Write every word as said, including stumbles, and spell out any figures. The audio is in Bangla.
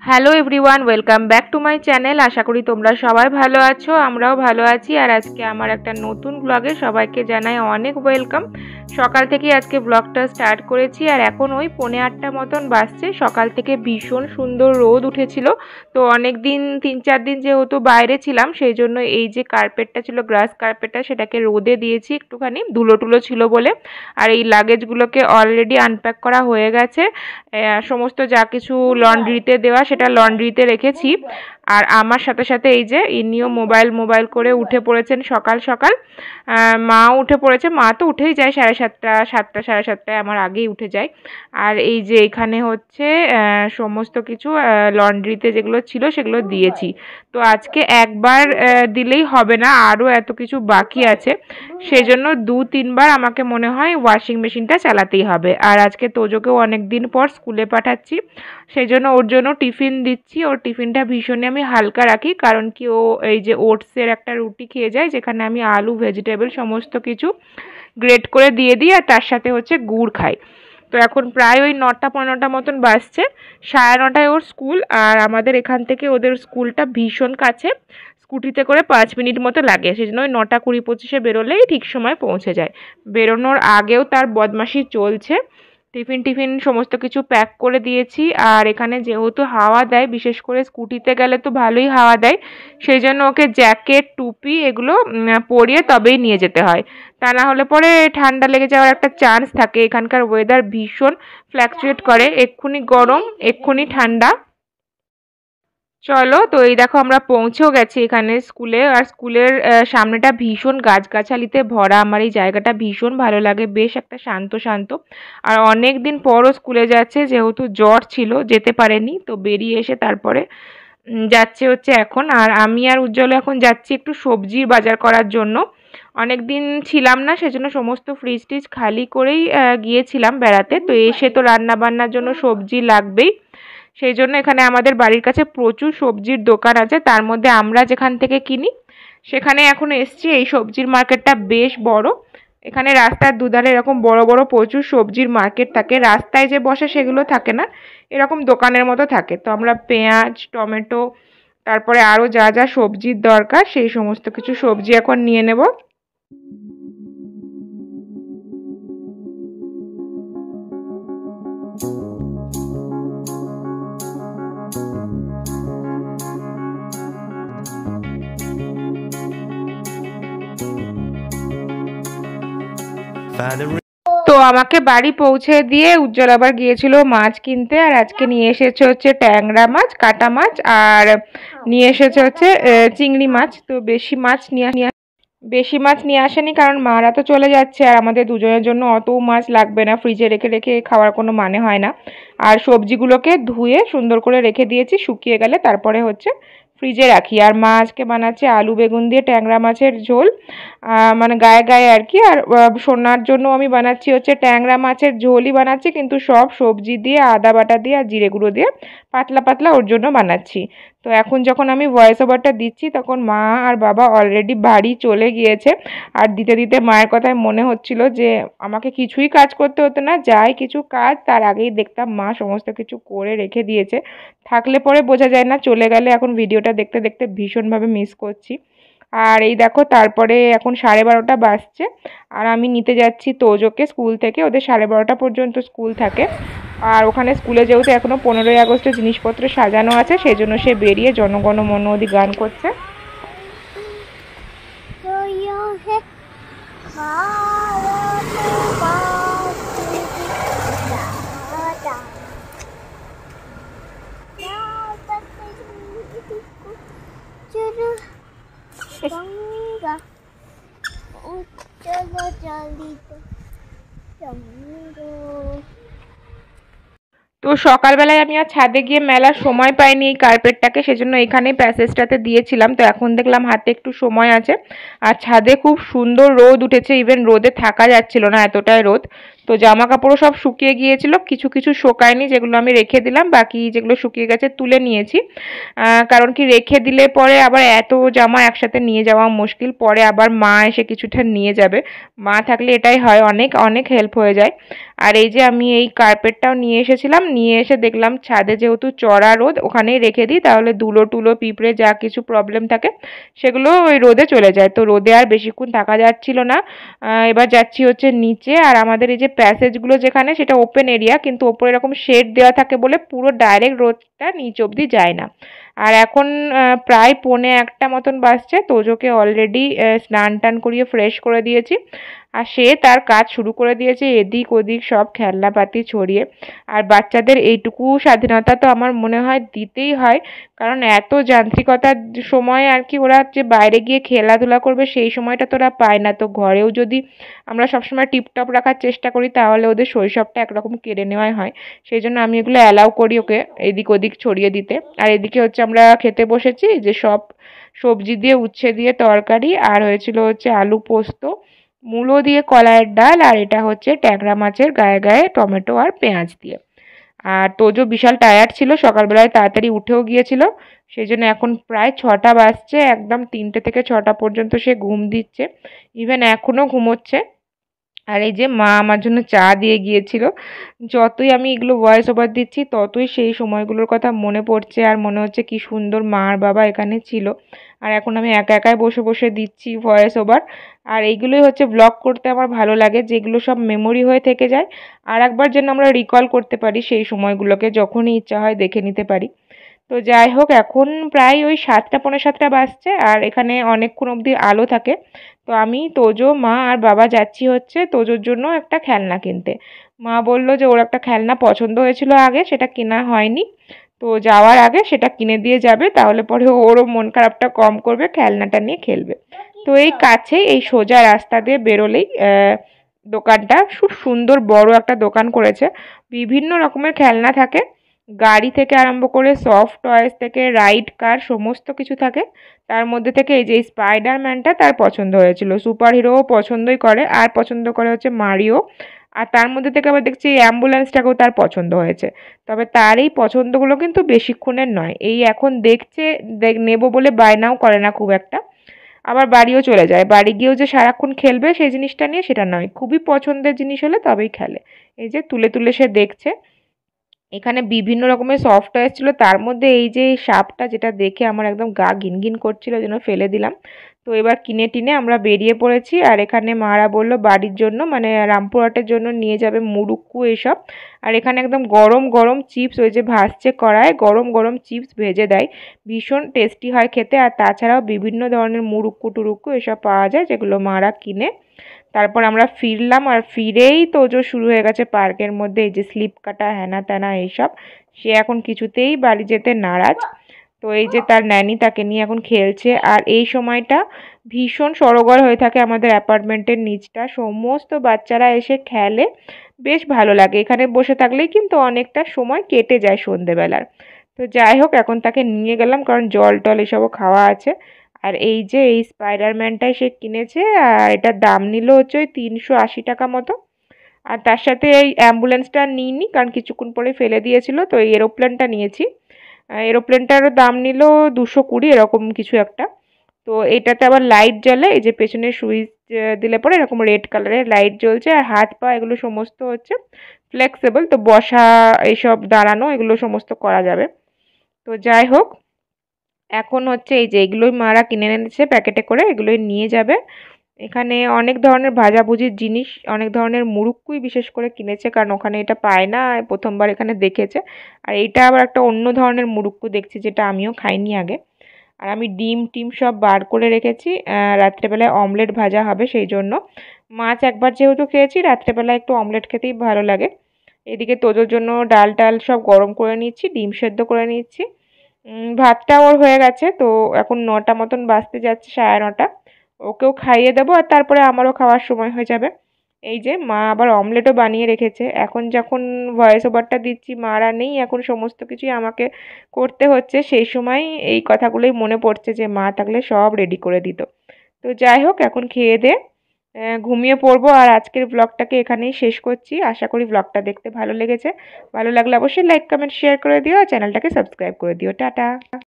Hello everyone, welcome back to my channel. আশা করি তোমরা সবাই ভালো আছো, আমরাও ভালো আছি। আর আজকে আমার একটা নতুন ব্লগে সবাইকে জানাই অনেক ওয়েলকাম। সকাল থেকে আজকে ব্লগটা স্টার্ট করেছি আর এখন ওই পৌনে আটটা মতন বাজছে। সকাল থেকে ভীষণ সুন্দর রোদ উঠেছিল, তো অনেক দিন তিন চার দিন যেহেতু বাইরে ছিলাম সেই জন্য এই যে কার্পেটটা ছিল, গ্রাস কার্পেটটা, সেটাকে রোদে দিয়েছি একটুখানি, ধুলো টুলো ছিল বলে। আর এই লাগেজগুলোকে অলরেডি আনপ্যাক করা হয়ে গেছে, সমস্ত যা কিছু লন্ড্রিতে দেওয়া সেটা লন্ড্রিতে রেখেছি। আর আমার সাথে সাথে এই যে ইনিও মোবাইল মোবাইল করে উঠে পড়েছেন সকাল সকাল। মা উঠে পড়েছে, মা তো উঠেই যায় সাড়ে সাতটা সাতটা সাড়ে সাতটায়, আমার আগেই উঠে যায়। আর এই যে এখানে হচ্ছে সমস্ত কিছু লন্ড্রিতে যেগুলো ছিল সেগুলো দিয়েছি। তো আজকে একবার দিলেই হবে না, আরও এত কিছু বাকি আছে, সেই জন্য দু তিনবার আমাকে মনে হয় ওয়াশিং মেশিনটা চালাতেই হবে। আর আজকে তোজোকেও অনেক দিন পর স্কুলে পাঠাচ্ছি, সেই জন্য ওর জন্য টিফিন দিচ্ছি। ওর টিফিনটা ভীষণই আমি হালকা রাখি, কারণ কি ও এই যে ওটসের একটা রুটি খেয়ে যায়, যেখানে আমি আলু ভেজিটেবল সমস্ত কিছু গ্রেট করে দিয়ে দিই আর তার সাথে হচ্ছে গুড় খাই। তো এখন প্রায় ওই নটা পনেরোটা মতন বাজছে, সাড়ে নটায় ওর স্কুল। আর আমাদের এখান থেকে ওদের স্কুলটা ভীষণ কাছে, স্কুটিতে করে পাঁচ মিনিট মতো লাগে, সেই জন্য ওই নটা কুড়ি পঁচিশে বেরোলেই ঠিক সময় পৌঁছে যায়। বেরোনোর আগেও তার বদমাশি চলছে, টিফিন টিফিন সমস্ত কিছু প্যাক করে দিয়েছি। আর এখানে যেহেতু হাওয়া দেয়, বিশেষ করে স্কুটিতে গেলে তো ভালোই হাওয়া দেয়, সেই জন্য ওকে জ্যাকেট টুপি এগুলো পরিয়ে তবেই নিয়ে যেতে হয়, তা না হলে পরে ঠান্ডা লেগে যাওয়ার একটা চান্স থাকে। এখানকার ওয়েদার ভীষণ ফ্ল্যাকচুয়েট করে, এক্ষুনি গরম এক্ষুনি ঠান্ডা। চলো, তো এই দেখো আমরা পৌঁছেও গেছি এখানে স্কুলে। আর স্কুলের সামনেটা ভীষণ গাছগাছালিতে ভরা, আমার এই জায়গাটা ভীষণ ভালো লাগে, বেশ একটা শান্ত শান্ত। আর অনেক দিন পরও স্কুলে যাচ্ছে, যেহেতু জ্বর ছিল যেতে পারেনি, তো বেরিয়ে এসে তারপরে যাচ্ছে হচ্ছে এখন। আর আমি আর উজ্জ্বল এখন যাচ্ছি একটু সবজির বাজার করার জন্য। অনেক দিন ছিলাম না, সেজন্য সমস্ত ফ্রিজ টিজ খালি করেই গিয়েছিলাম বেড়াতে। তো এসে তো রান্না বান্নার জন্য সবজি লাগবেই, সেই জন্য এখানে আমাদের বাড়ির কাছে প্রচুর সবজির দোকান আছে, তার মধ্যে আমরা যেখান থেকে কিনি সেখানে এখন এসছি। এই সবজির মার্কেটটা বেশ বড়, এখানে রাস্তার দুধারে এরকম বড় বড় প্রচুর সবজির মার্কেট থাকে। রাস্তায় যে বসে সেগুলো থাকে না, এরকম দোকানের মতো থাকে। তো আমরা পেঁয়াজ, টমেটো, তারপরে আরও যা যা সবজির দরকার সেই সমস্ত কিছু সবজি এখন নিয়ে নেব। তো আমাকে বাড়ি পৌঁছে দিয়ে উজ্জ্বল আবার গিয়েছিল মাছ কিনতে, আর আজকে নিয়ে এসেছে হচ্ছে ট্যাংরা মাছ, কাটা মাছ, আর নিয়ে এসেছে হচ্ছে চিংড়ি মাছ। তো বেশি মাছ নিয়ে বেশি মাছ নিয়ে আসেনি, কারণ মারা তো চলে যাচ্ছে আর আমাদের দুজনের জন্য অত মাছ লাগবে না, ফ্রিজে রেখে রেখে খাওয়ার কোনো মানে হয় না। আর সবজিগুলোকে ধুয়ে সুন্দর করে রেখে দিয়েছি, শুকিয়ে গেলে তারপরে হচ্ছে ফ্রিজে রাখি। আর মা আজকে বানাচ্ছে আলু বেগুন দিয়ে ট্যাংরা মাছের ঝোল, মানে গায়ে গায়ে আর কি। আর সোনার জন্য আমি বানাচ্ছি হচ্ছে ট্যাংরা মাছের ঝোলই বানাচ্ছি, কিন্তু সব সবজি দিয়ে, আদা বাটা দিয়ে আর জিরে গুঁড়ো দিয়ে পাতলা পাতলা ওর জন্য বানাচ্ছি। তো এখন যখন আমি ভয়েস ওভারটা দিচ্ছি তখন মা আর বাবা অলরেডি বাড়ি চলে গিয়েছে। আর দিতে দিতে মায়ের কথায় মনে হচ্ছিল যে আমাকে কিছুই কাজ করতে হতো না, যাই কিছু কাজ তার আগেই দেখতাম মা সমস্ত কিছু করে রেখে দিয়েছে। থাকলে পরে বোঝা যায় না, চলে গেলে এখন ভিডিওটা দেখতে দেখতে ভীষণভাবে মিস করছি। আর এই দেখো তারপরে এখন সাড়ে বারোটা বাজছে, আর আমি নিতে যাচ্ছি তোজোকে স্কুল থেকে। ওদের সাড়ে বারোটা পর্যন্ত স্কুল থাকে, আর ওখানে স্কুলে যেহেতু এখনও পনেরোই আগস্টের জিনিসপত্র সাজানো আছে, সেই জন্য সে বেরিয়ে জনগণ মন অধি গান করছে। তো সকালবেলায় আমি আর ছাদে গিয়ে মেলার সময় পাইনি এই কার্পেটটাকে, সেজন্য এখানেই প্যাসেজটাতে দিয়েছিলাম। তো এখন দেখলাম হাতে একটু সময় আছে, আর ছাদে খুব সুন্দর রোদ উঠেছে, ইভেন রোদে থাকা যাচ্ছিল না, এতটাই রোদ। তো জামা কাপড়ও সব শুকিয়ে গিয়েছিল, কিছু কিছু শোকায়নি, যেগুলো আমি রেখে দিলাম, বাকি যেগুলো শুকিয়ে গেছে তুলে নিয়েছি। কারণ কি রেখে দিলে পরে আবার এত জামা একসাথে নিয়ে যাওয়া মুশকিল, পরে আবার মা এসে কিছুটা নিয়ে যাবে। মা থাকলে এটাই হয়, অনেক অনেক হেল্প হয়ে যায়। আর এই যে আমি এই কার্পেটটাও নিয়ে এসেছিলাম, নিয়ে এসে দেখলাম ছাদে যেহেতু চড়া রোদ, ওখানেই রেখে দিই, তাহলে ধুলো টুলো পিঁপড়ে যা কিছু প্রবলেম থাকে সেগুলো ওই রোদে চলে যায়। তো রোদে আর বেশিক্ষণ থাকা যাচ্ছিল না। এবার যাচ্ছি হচ্ছে নিচে। আর আমাদের এই যে প্যাসেজগুলো যেখানে, সেটা ওপেন এরিয়া, কিন্তু ওপরে এরকম শেড দেওয়া থাকে বলে পুরো ডাইরেক্ট রোদটা নিচ অবধি যায় না। আর এখন প্রায় পৌনে একটা মতন বাজছে, তোজোকে অলরেডি স্নান টান করিয়ে ফ্রেশ করে দিয়েছি। আর সে তার কাজ শুরু করে দিয়েছে, এদিক ওদিক সব খেলনাপাতি ছড়িয়ে। আর বাচ্চাদের এইটুকু স্বাধীনতা তো আমার মনে হয় দিতেই হয়, কারণ এত যান্ত্রিকতার সময় আর কি ওরা যে বাইরে গিয়ে খেলাধুলা করবে সেই সময়টা তো ওরা পায় না। তো ঘরেও যদি আমরা সবসময় টিপটপ রাখার চেষ্টা করি তাহলে ওদের শৈশবটা একরকম কেড়ে নেওয়াই হয়। সেই জন্য আমি এগুলো অ্যালাউ করি ওকে এদিক ওদিক ছড়িয়ে দিতে। আর এদিকে হচ্ছে আমরা খেতে বসেছি, যে সব সবজি দিয়ে উচ্ছে দিয়ে তরকারি, আর হয়েছিল হচ্ছে আলু পোস্ত, মূলো দিয়ে কলাইয়ের ডাল, আর এটা হচ্ছে ট্যাংরা মাছের গায়ে গায়ে টমেটো আর পেঁয়াজ দিয়ে। আর তোজো বিশাল টায়ার্ড ছিল, সকালবেলায় তাড়াতাড়ি উঠেও গিয়েছিল, সেই জন্য এখন প্রায় ছটা বাজছে, একদম তিনটে থেকে ছটা পর্যন্ত সে ঘুম দিচ্ছে, ইভেন এখনও ঘুমোচ্ছে। আর এই যে মা আমার জন্য চা দিয়ে গিয়েছিল। যতই আমি এগুলো ভয়েস ওভার দিচ্ছি ততই সেই সময়গুলোর কথা মনে পড়ছে, আর মনে হচ্ছে কি সুন্দর মা আর বাবা এখানে ছিল। আর এখন আমি একা একাই বসে বসে দিচ্ছি ভয়েস ওভার। আর এইগুলোই হচ্ছে ব্লগ করতে আমার ভালো লাগে, যেগুলো সব মেমোরি হয়ে থেকে যায়, আর একবার যেন আমরা রিকল করতে পারি সেই সময়গুলোকে, যখনই ইচ্ছা হয় দেখে নিতে পারি। তো যাই হোক, এখন প্রায় ওই সাতটা পৌনে সাতটা বাজছে, আর এখানে অনেকক্ষণ অবধি আলো থাকে। তো আমি, তোজো, মা আর বাবা যাচ্ছি হচ্ছে তোজোর জন্য একটা খেলনা কিনতে। মা বললো যে ওর একটা খেলনা পছন্দ হয়েছিল আগে, সেটা কেনা হয়নি, তো যাওয়ার আগে সেটা কিনে দিয়ে যাবে, তাহলে পরে ওরও মন খারাপটা কম করবে, খেলনাটা নিয়ে খেলবে। তো এই কাছেই এই সোজা রাস্তা দিয়ে বেরোলেই দোকানটা, খুব সুন্দর বড় একটা দোকান করেছে, বিভিন্ন রকমের খেলনা থাকে, গাড়ি থেকে আরম্ভ করে সফট টয়েস থেকে রাইড কার সমস্ত কিছু থাকে। তার মধ্যে থেকে এই যে স্পাইডারম্যানটা তার পছন্দ হয়েছিল, সুপার হিরোও পছন্দই করে, আর পছন্দ করে হচ্ছে মারিও। আর তার মধ্যে থেকে আবার দেখছি এই অ্যাম্বুলেন্সটাকেও তার পছন্দ হয়েছে। তবে তার এই পছন্দগুলো কিন্তু বেশিক্ষণের নয়, এই এখন দেখছে নেব বলে বায়নাও করে না খুব একটা, আবার বাড়িও চলে যায়। বাড়ি গিয়েও যে সারাক্ষণ খেলবে সেই জিনিসটা নিয়ে সেটা নয়, খুবই পছন্দের জিনিস হলে তবেই খেলে। এই যে তুলে তুলে সে দেখছে। এখানে বিভিন্ন রকমের সফট টয়েস ছিল, তার মধ্যে এই যে সাপটা, যেটা দেখে আমার একদম গা ঘিনঘিন করছিল, যেন ফেলে দিলাম। তো এবার কিনে টিনে আমরা বেরিয়ে পড়েছি। আর এখানে মারা বলল বাড়ির জন্য, মানে রামপুরহাটের জন্য নিয়ে যাবে মুড়ুক্কু এসব। আর এখানে একদম গরম গরম চিপস, ওই যে ভাসছে কড়ায় গরম গরম চিপস ভেজে দেয়, ভীষণ টেস্টি হয় খেতে। আর তাছাড়াও বিভিন্ন ধরনের মুড়ুক্কু টুড়ুক্কু এসব পাওয়া যায়, যেগুলো মারা কিনে। তারপর আমরা ফিরলাম, আর ফিরেই তোজো শুরু হয়ে গেছে পার্কের মধ্যে এই যে স্লিপ কাটা হ্যানা ত্যানা এইসব। সে এখন কিছুতেই বাড়ি যেতে নারাজ। তো এই যে তার ন্যানি তাকে নিয়ে এখন খেলছে। আর এই সময়টা ভীষণ সড়গড় হয়ে থাকে আমাদের অ্যাপার্টমেন্টের নিচটা, সমস্ত বাচ্চারা এসে খেলে, বেশ ভালো লাগে। এখানে বসে থাকলেই কিন্তু অনেকটা সময় কেটে যায় সন্ধেবেলার। তো যাই হোক, এখন তাকে নিয়ে গেলাম, কারণ জল টল এসবও খাওয়া আছে। আর এই যে এই স্পাইডারম্যানটাই সে কিনেছে, আর এটার দাম নিল হচ্ছে ওই তিনশো আশি টাকা মতো। আর তার সাথে এই অ্যাম্বুলেন্সটা নিইনি, কারণ কিছুক্ষণ পরে ফেলে দিয়েছিল, তো এই এরোপ্লেনটা নিয়েছি। এরোপ্লেনটারও দাম নিল দুশো কুড়ি এরকম কিছু একটা। তো এটাতে আবার লাইট জ্বলে, এই যে পেছনে সুইচ দিলে পরে এরকম রেড কালারের লাইট জ্বলছে, আর হাত পা এগুলো সমস্ত হচ্ছে ফ্লেক্সিবল, তো বসা এইসব দাঁড়ানো এগুলো সমস্ত করা যাবে। তো যাই হোক, এখন হচ্ছে এই যে এগুলোই মারা কিনে এনেছে প্যাকেটে করে, এগুলোই নিয়ে যাবে। এখানে অনেক ধরনের ভাজাভুজির জিনিস, অনেক ধরনের মুড়ুক্কুই বিশেষ করে কিনেছে, কারণ ওখানে এটা পায় না, প্রথমবার এখানে দেখেছে। আর এইটা আবার একটা অন্য ধরনের মুড়ুক্কু দেখছি, যেটা আমিও খাইনি আগে। আর আমি ডিম টিম সব বার করে রেখেছি, রাত্রেবেলায় অমলেট ভাজা হবে সেই জন্য। মাছ একবার যেহেতু খেয়েছি, রাত্রেবেলায় একটু অমলেট খেতেই ভালো লাগে। এদিকে তোজোর জন্য ডাল টাল সব গরম করে নিচ্ছি, ডিম সেদ্ধ করে নিচ্ছি। ভাতটা ওর হয়ে গেছে, তো এখন নটা মতন বাজতে যাচ্ছে, সাড়ে নটা। ওকেও খাইয়ে দেবো, আর তারপরে আমারও খাওয়ার সময় হয়ে যাবে। এই যে মা আবার অমলেটও বানিয়ে রেখেছে। এখন যখন ভয়েস ওভারটা দিচ্ছি, মারা নেই, এখন সমস্ত কিছুই আমাকে করতে হচ্ছে, সেই সময় এই কথাগুলোই মনে পড়ছে যে মা থাকলে সব রেডি করে দিত। তো যাই হোক, এখন খেয়ে দে ঘুমিয়ে পড়বো। আর আজকের ব্লগটাকে এখানেই শেষ করছি। আশা করি ব্লগটা দেখতে ভালো লেগেছে। ভালো লাগলে অবশ্যই লাইক কমেন্ট শেয়ার করে দিও আর চ্যানেলটাকে সাবস্ক্রাইব করে দিও। টাটা।